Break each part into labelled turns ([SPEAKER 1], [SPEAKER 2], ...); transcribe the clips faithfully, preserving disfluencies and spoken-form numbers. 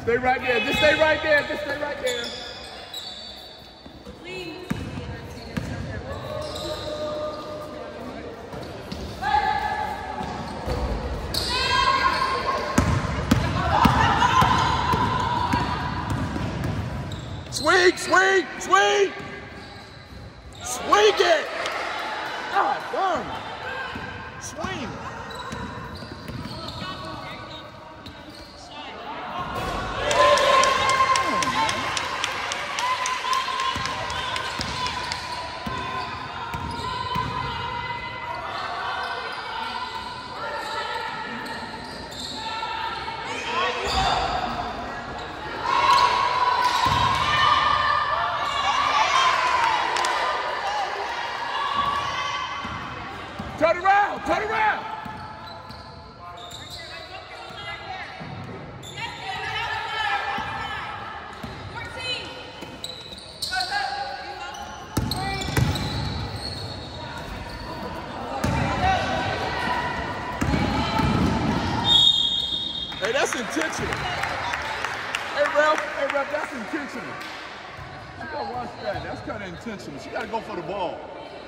[SPEAKER 1] Stay right there. Just stay right there. Just stay right there. Swing, swing, swing. Swing it. God darn. Swing. Turn around, turn around. Hey, that's intentional. Hey, Ralph, hey, Ralph, that's intentional. You gotta watch that. That's kind of intentional. She gotta go for the ball.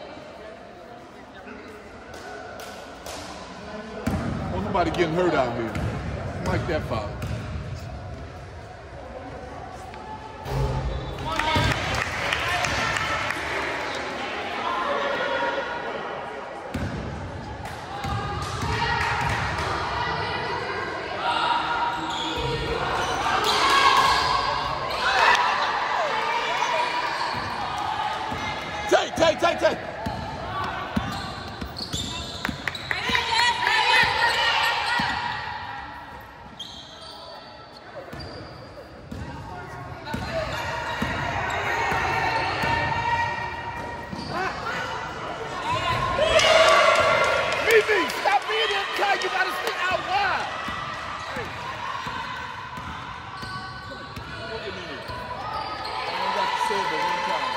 [SPEAKER 1] Nobody getting hurt out here. I like that foul. Take, take, take, take. Stop being inside. You gotta stay out wide. Hey. Look at me. I ain't got to say it but one time.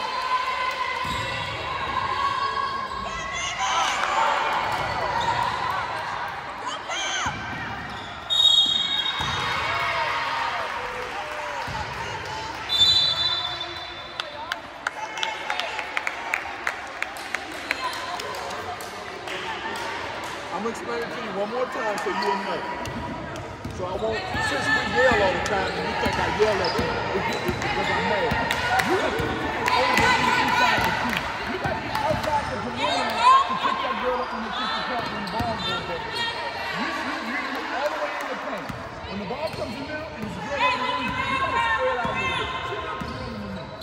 [SPEAKER 1] I'm gonna explain it to you one more time so you'll know. So I won't, since we yell all the time and you think I yell at you because I'm mad. You have to be inside the key. You got to be outside the perimeter to pick that girl up when you kick the cup when the ball goes there. You, you, you, you all the way in the paint. When the ball comes in there and it's a girl over the ring, you got to spread out a little bit. She got to run in the middle.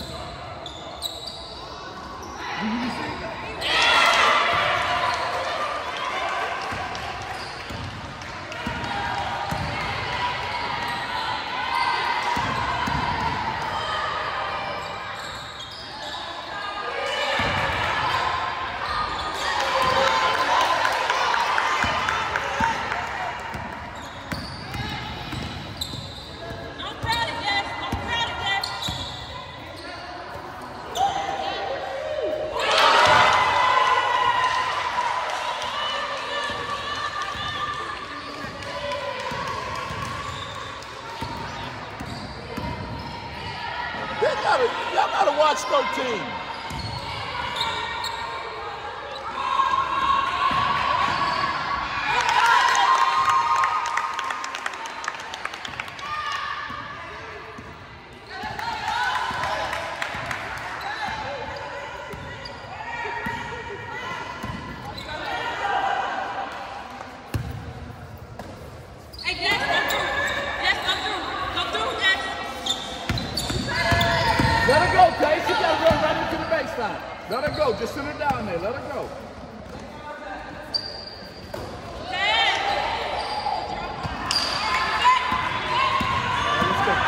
[SPEAKER 1] Do you see that? Y'all gotta watch thirteen. Let her go, Tay. She gotta run right into the baseline. Let her go. Just sit her down there. Let her go. Let's go.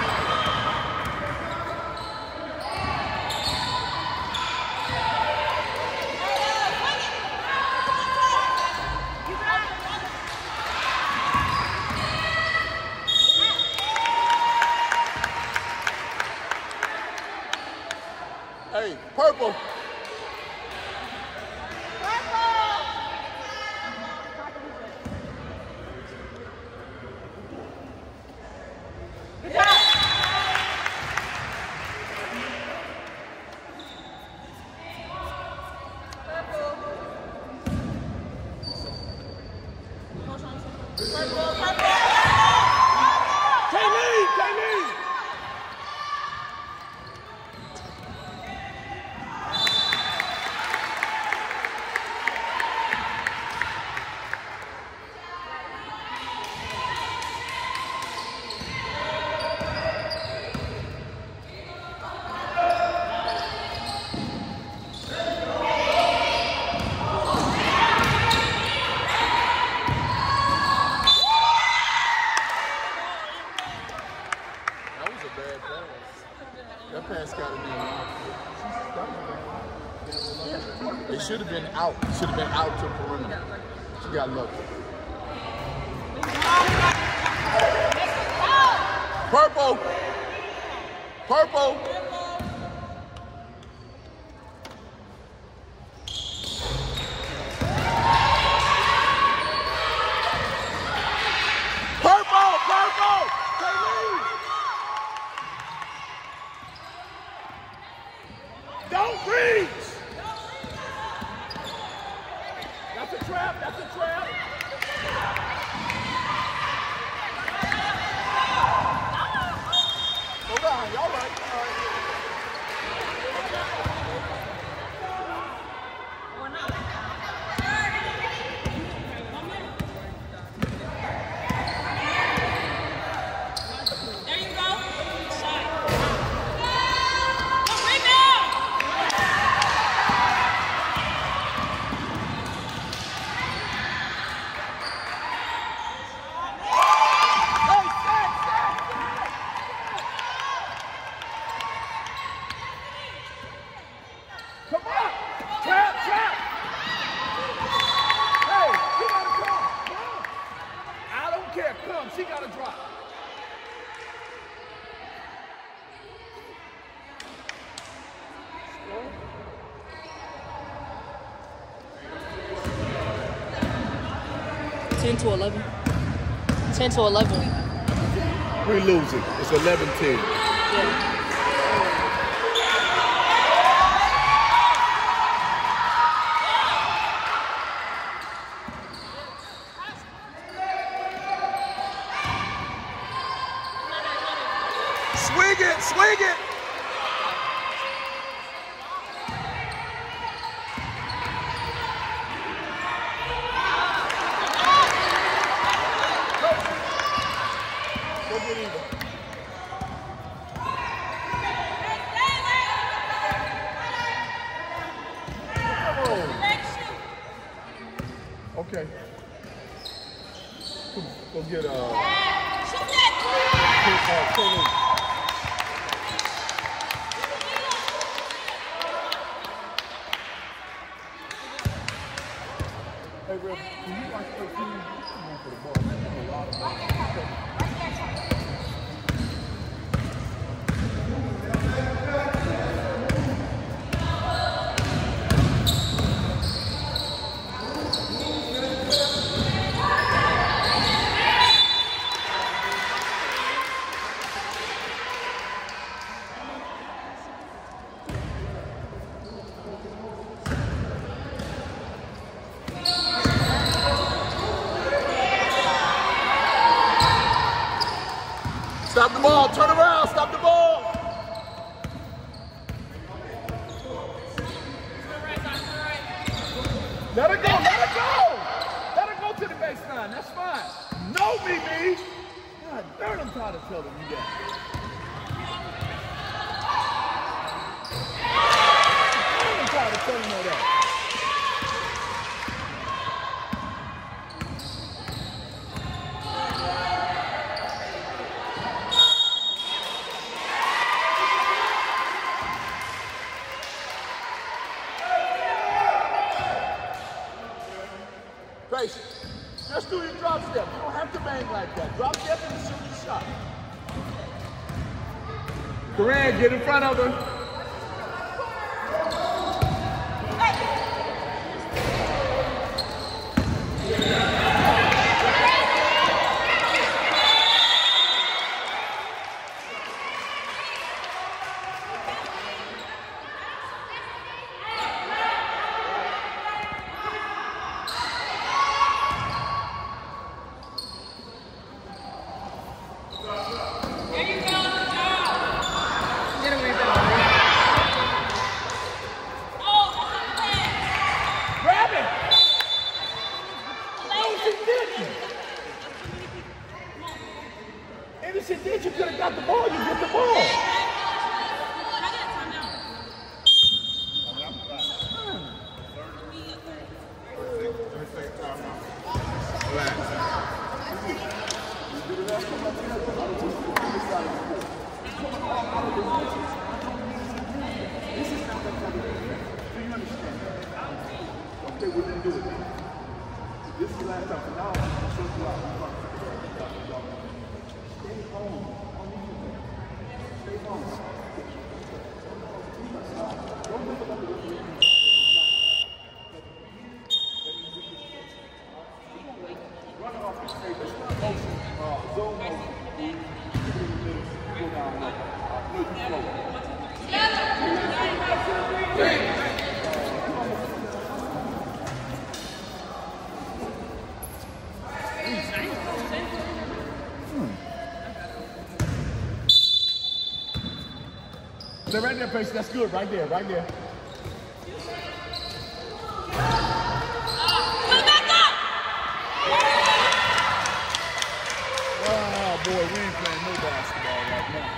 [SPEAKER 1] Hey, purple. Purple. It should have been out. It should have been out to the perimeter. She got lucky. Purple. Purple. Purple. Purple. Don't reach. That's a trap. That's a trap. Hold on. Y'all right. All right.
[SPEAKER 2] There you go. Shot.
[SPEAKER 1] Come on! Trap, trap! Hey, you gotta come. Come. I don't care. Come. She gotta drop.
[SPEAKER 2] Ten to eleven. Ten to eleven.
[SPEAKER 1] We losing. It's eleven ten.
[SPEAKER 2] Yeah.
[SPEAKER 1] Swing it, swing it. Go get Eva. Oh. Okay. Come on, go get uh.
[SPEAKER 2] Shoot that!
[SPEAKER 1] Hey, Reb, can you watch the team? Come on for the ball. There's a lot of balls. Stop the ball, turn around, stop the ball. Let her go, let her go. Let her go to the baseline, that's fine. No, B B. God darn, I'm tired of telling you that. I'm tired of telling you that. Grace, just do your drop step. You don't have to bang like that. Drop step and shoot your shot. Corinne, get in front of her.
[SPEAKER 2] Get away from me.
[SPEAKER 1] last time. Now I'm going to show you out. Stay home. Stay home. Don't think about the rest of the game. Run off the straight. Motion. Uh, zone motion. Go down low. No, you slow. Stay right there, Pace. That's good. Right there, right there. Oh, boy, we ain't playing no basketball right now.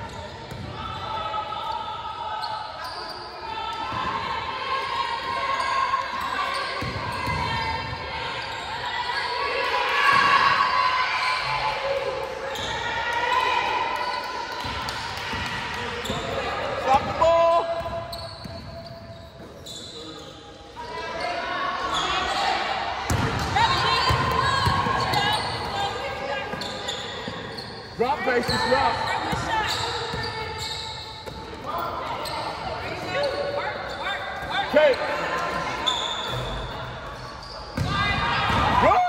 [SPEAKER 1] Drop, Patience, drop. Okay. Good.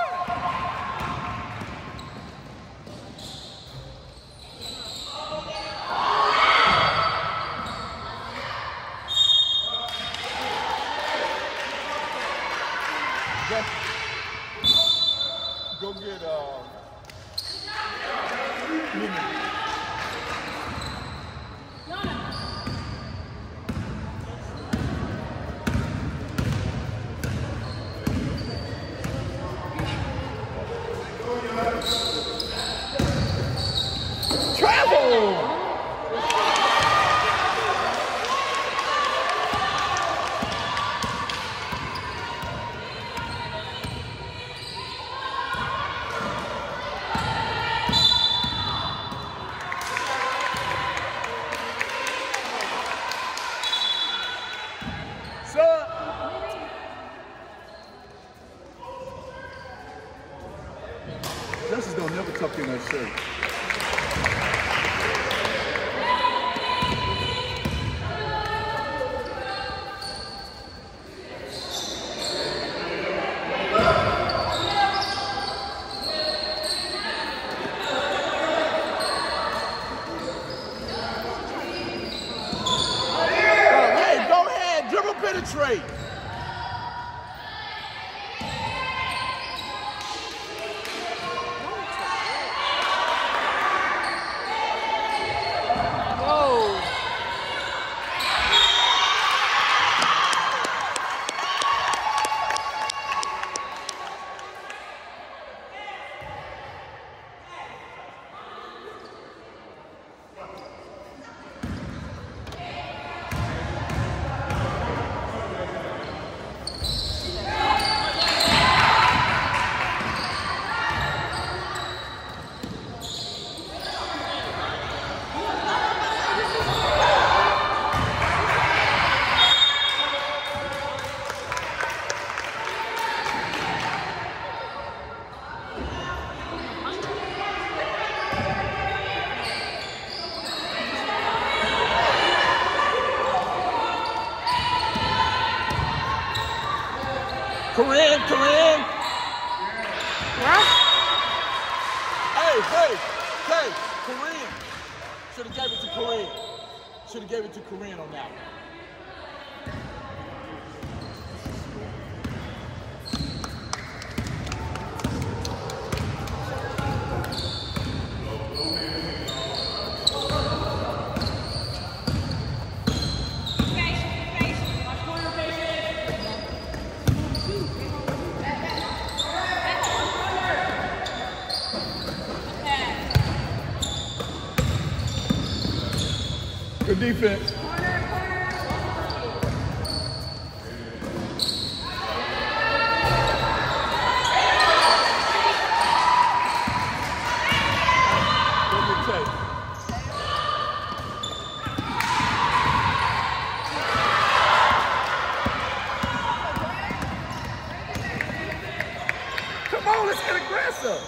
[SPEAKER 1] Go get, uh, travel! Justice don't never tuck in that shirt. Hey, go ahead, dribble penetrate. Corinne, Corinne.
[SPEAKER 2] Yeah.
[SPEAKER 1] Hey, hey, hey, Corinne. Should have gave it to Corinne. Should have gave it to Corinne on that one. Good defense. Come faster.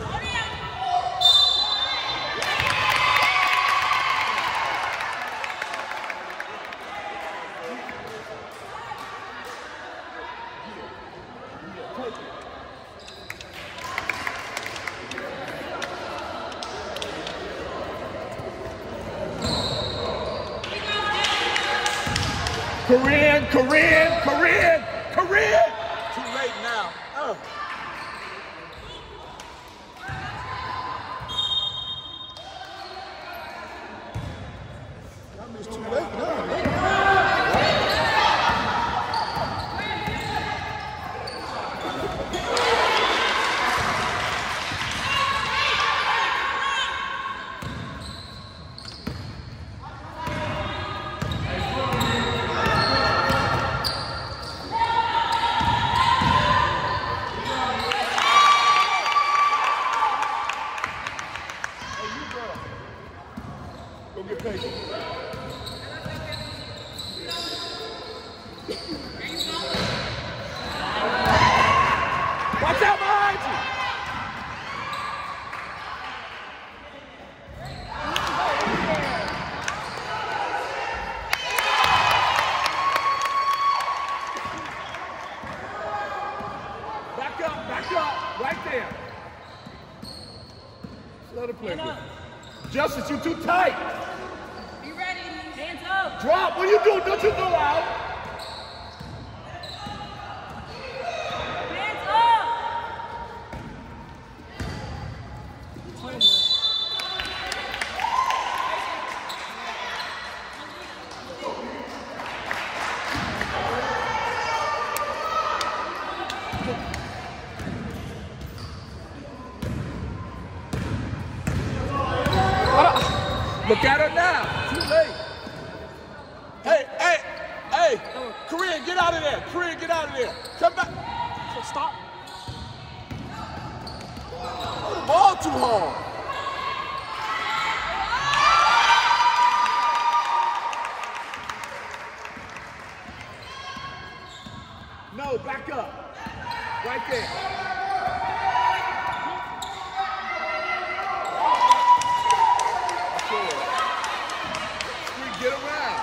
[SPEAKER 1] Korean, Korean, Korean, Korean. Too late now. Oh. That means too late now. Go get patient. Watch out behind you. Back up, back up, right there. Let it play good. Justice, you too tight.
[SPEAKER 2] Be ready. Hands up.
[SPEAKER 1] Drop. What are you doing? Don't you go out.
[SPEAKER 2] Hands up.
[SPEAKER 1] Look at her now. Too late. Hey, hey, hey. Korean, get out of there. Korean, get out of there. Come back.
[SPEAKER 2] Stop.
[SPEAKER 1] Ball too hard. No, back up. Right there. Get around.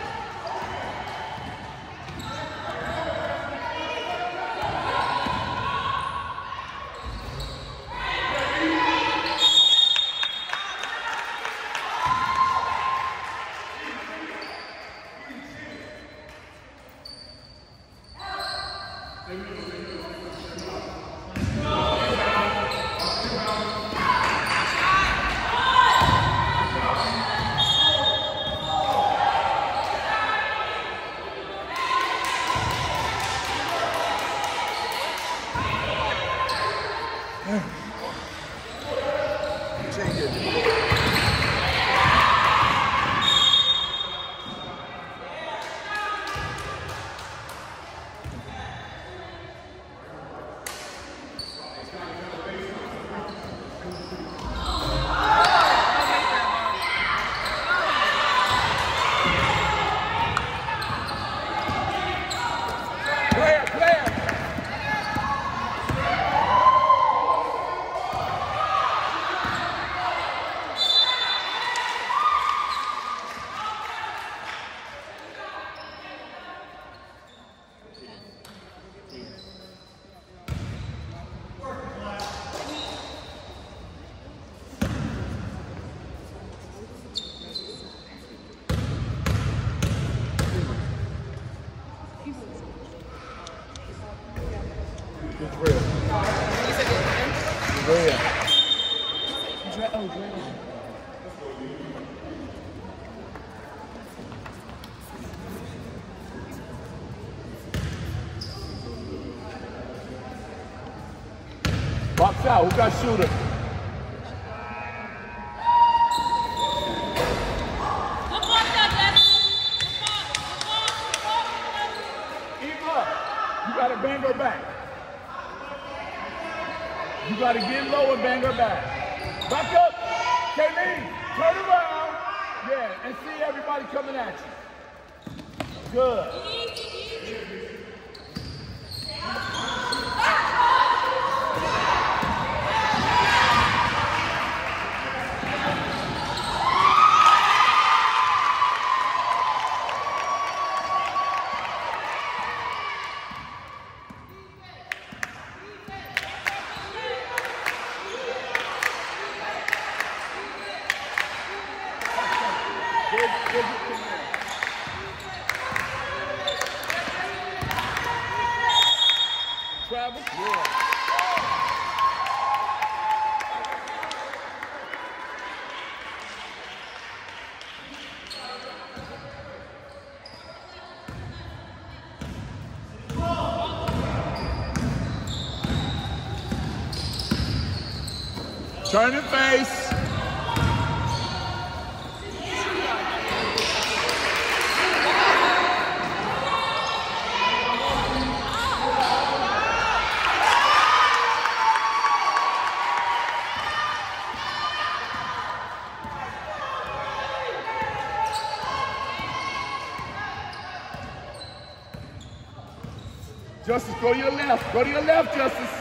[SPEAKER 1] It's real. It's real.
[SPEAKER 2] It's real. Oh, great.
[SPEAKER 1] Box out. Who got shooter? Eva, you got to bang her back. You got to get low and bang her back. Back up. Kaylee, turn around. Yeah, and see everybody coming at you. Good. Turn and face. Justice, go to your left. Go to your left, Justice.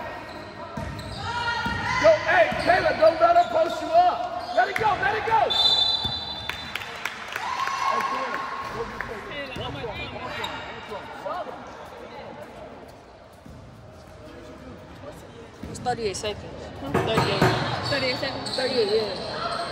[SPEAKER 1] Go, hey, Taylor, don't let her post you up. Let it go, let it go. Hey, Taylor, go get Taylor. One more, one more, one more.
[SPEAKER 2] It's thirty-eight seconds. thirty-eight. thirty-eight seconds? thirty-eight, yeah.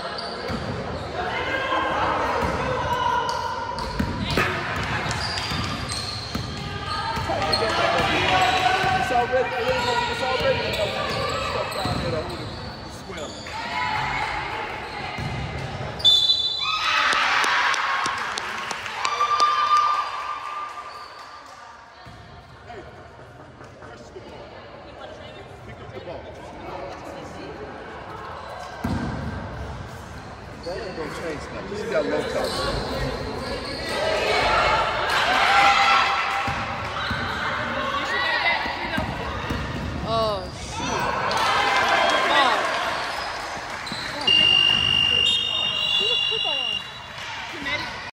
[SPEAKER 1] It's already, it's already enough stuff down there to hold it swell. Hey, catch the ball. Pick up the ball. That ain't gonna change nothing. She got low touch.